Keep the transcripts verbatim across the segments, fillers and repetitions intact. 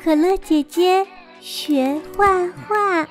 可乐姐姐学画画。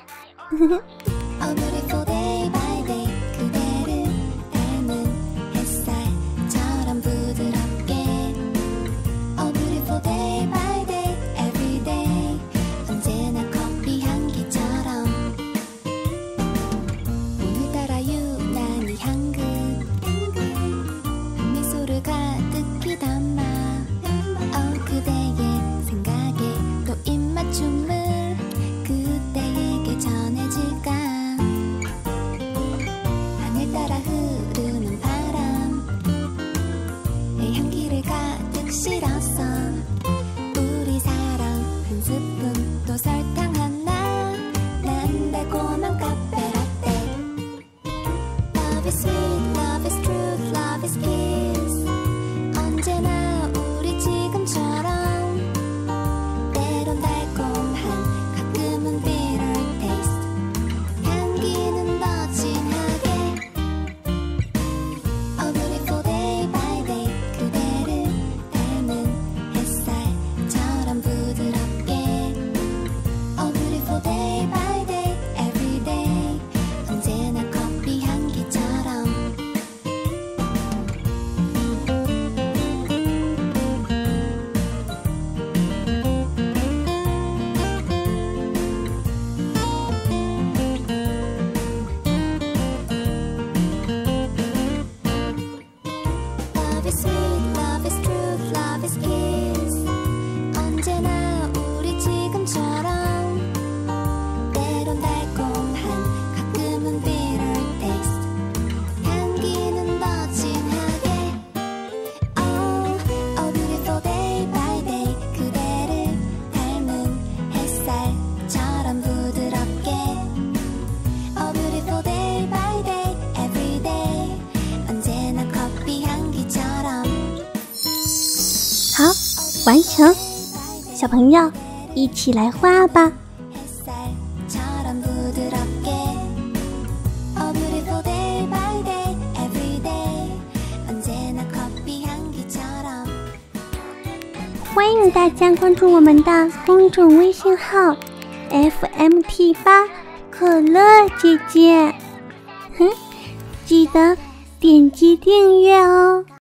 好，完成，小朋友一起来画吧。欢迎大家关注我们的公众微信号 F M T 八 可乐姐姐，哼，记得点击订阅哦。